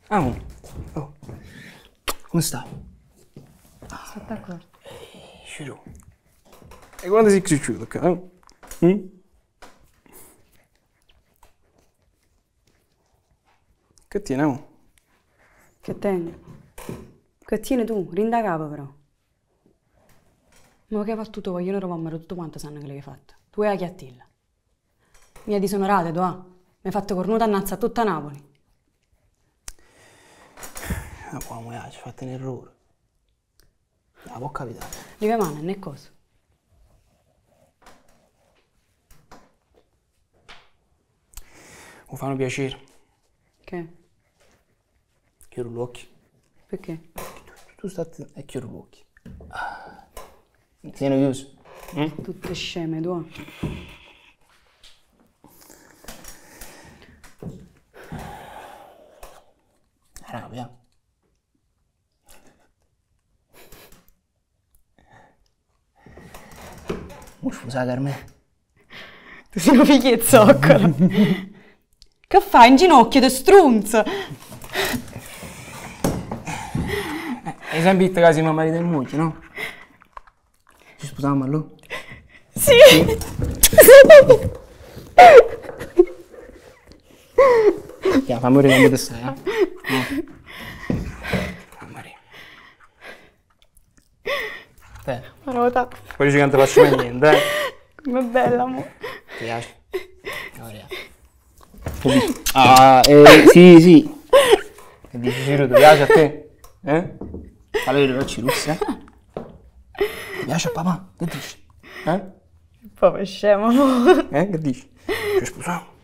Amo. Oh. Come stai? Sono d'accordo. Ciro. E quando sei cresciuto, ok? Che tieni, amo? Che tengo? Che tieni tu? Rinda capo però. Ma che fa tutto, voglio trovarmelo tutto quanto sanno che l'hai fatto. Tu e la chiattilla. Mi hai disonorato, tu, Mi hai fatto cornuta annanzi a tutta Napoli. Ah, qua, ci hai fatto un errore. Ah, può capitare. Live mano, né cosa. Mi fanno piacere. Che? Chiudo gli occhi. Perché? Tu stai e chiudo gli occhi. Sei noioso? Tutte sceme, tu. Rabbia. Mi scusa, Carmen. Tu sei un figliezzocolo. Che fai in ginocchio, te strunzo? Hai sempre detto che siamo marito e moglie, no? Ci sposiamo allora? Sì! Fammi vedere come te stai, Maria. Te. Marota. Poi dici che non ti faccio mai niente, Com'è bella, amore. Ti piace? Maria. Sì. Che dici, Ciro, ti piace a te? Fallo vedere, facci russi, Ti piace a papà? Che dici? Proprio scemo, amore. Che dici? Ci sposiamo?